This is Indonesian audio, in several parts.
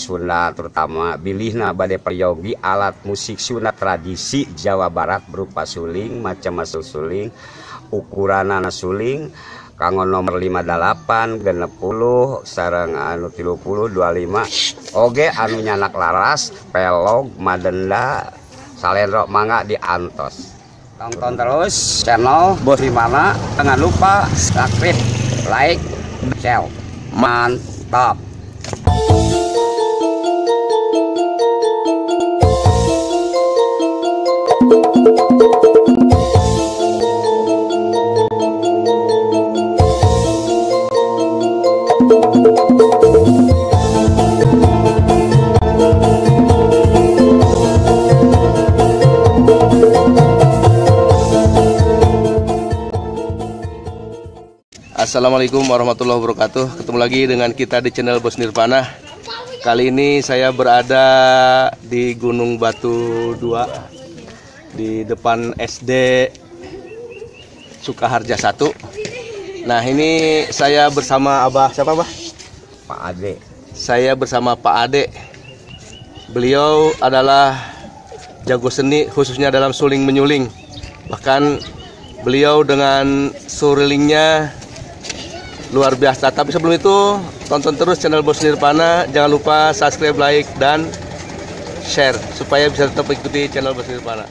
Sunda terutama bilihna bade peryogi alat musik Sunda tradisi Jawa Barat berupa suling, macam-macam suling, ukuranana suling, kanggo nomor 58, 60, sareng anu 30, 25, oge anu nyanak laras, pelog, madenda, salendro mangga diantos. Tonton terus channel Bos Nirvana, jangan lupa subscribe, like, share. Mantap. Assalamualaikum warahmatullahi wabarakatuh. Ketemu lagi dengan kita di channel Bos Nirvana. Kali ini saya berada di Gunung Batu 2 di depan SD Sukaharja 1. Nah, ini saya bersama Abah siapa, Bah? Pak Ade. Saya bersama Pak Ade. Beliau adalah jago seni khususnya dalam suling menyuling. Bahkan beliau dengan surilingnya luar biasa. Tapi sebelum itu tonton terus channel Bos Nirvana. Jangan lupa subscribe, like, dan share supaya bisa tetap ikuti channel Bos Nirvana.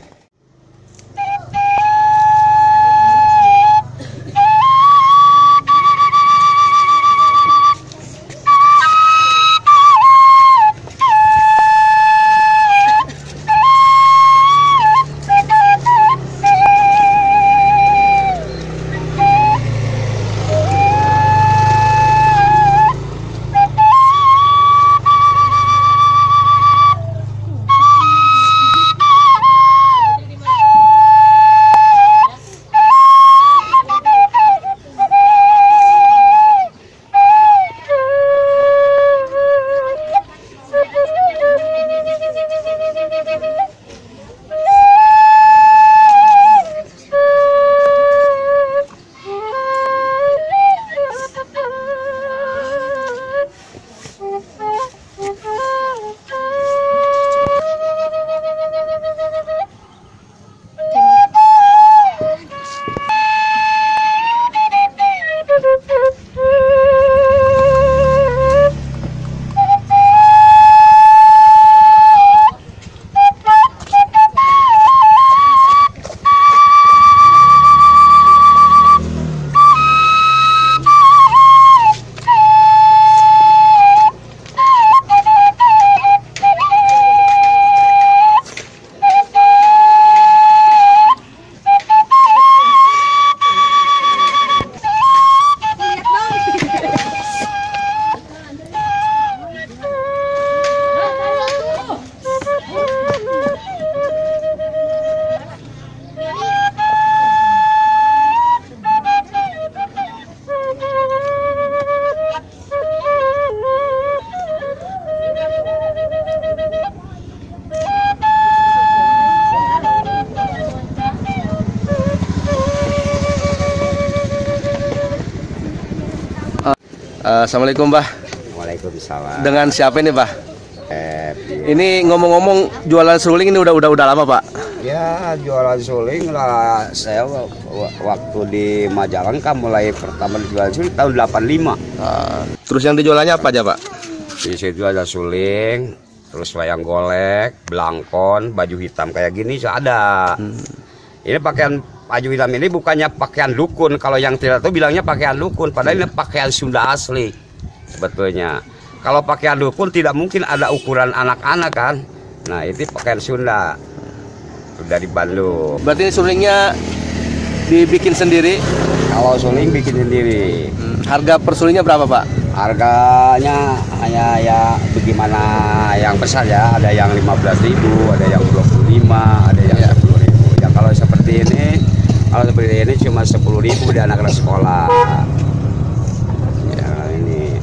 Assalamualaikum, Bah. Waalaikumsalam. Dengan siapa ini, Bah? Ini ngomong-ngomong jualan suling ini udah lama, Pak? Ya, jualan suling lah. Saya waktu di Majalengka mulai pertama jualan suling tahun 85. Terus yang dijualannya apa aja, Pak? Di situ ada suling, terus wayang golek, belangkon, baju hitam kayak gini ada. Ini pakaian baju hitam ini bukannya pakaian dukun. Kalau yang tidak tahu bilangnya pakaian dukun, padahal ini pakaian Sunda asli sebetulnya. Kalau pakaian dukun tidak mungkin ada ukuran anak-anak kan. Nah, itu pakaian Sunda. Sudah di Bandung. Berarti sulingnya dibikin sendiri? Kalau suling bikin sendiri. Harga per sulingnya berapa, Pak? Harganya hanya ya bagaimana yang besar ya. Ada yang 15.000, ada yang 25, ada yang 10.000. Ya kalau seperti ini cuma 10.000 di anak-anak sekolah. Ya ini.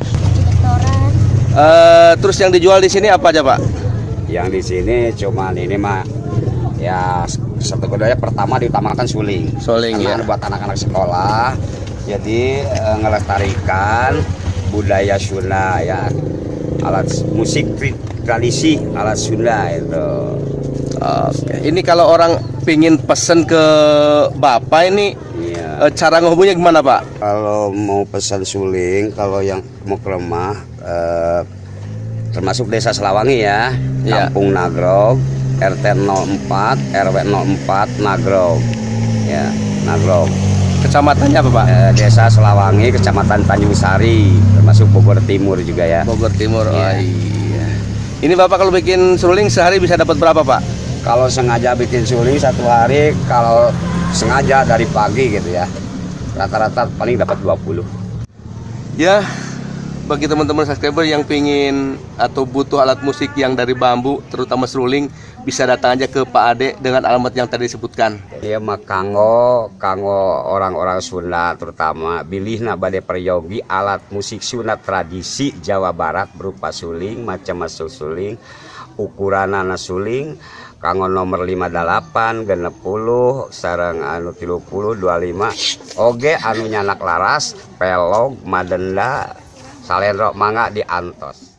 Terus yang dijual di sini apa aja, Pak? Yang di sini cuma ini mah ya satu kedua pertama diutamakan suling. Suling ya. Buat anak-anak sekolah. Jadi ngelestarikan budaya Sunda ya. alat musik tradisi alat Sunda itu. Oke. Ini kalau orang pingin pesen ke Bapak ini, Iya. cara ngehubungnya gimana Pak? Kalau mau pesan suling, kalau yang mau ke rumah, termasuk Desa Selawangi ya, Iya. Kampung Nagrog, RT 04, RW 04 Nagrog, ya Nagrog. Kecamatannya apa Pak? Desa Selawangi, Kecamatan Tanjung Sari, termasuk Bogor Timur juga ya. Bogor Timur. Iya. Oh iya. Ini Bapak kalau bikin suling sehari bisa dapat berapa Pak? Kalau sengaja bikin suling satu hari, kalau sengaja dari pagi gitu ya, rata-rata paling dapat 20. Ya, bagi teman-teman subscriber yang pingin atau butuh alat musik yang dari bambu, terutama seruling, bisa datang aja ke Pak Ade dengan alamat yang tadi disebutkan. Dia mah kanggo orang-orang Sunda terutama bilihna bade peryogi alat musik Sunda tradisi Jawa Barat berupa suling, macam-macam suling, ukuranana suling, kanggo nomor 58, 60, sareng anu 30, 25, oge anu nyanak laras, pelog, madenda, salendro mangga diantos.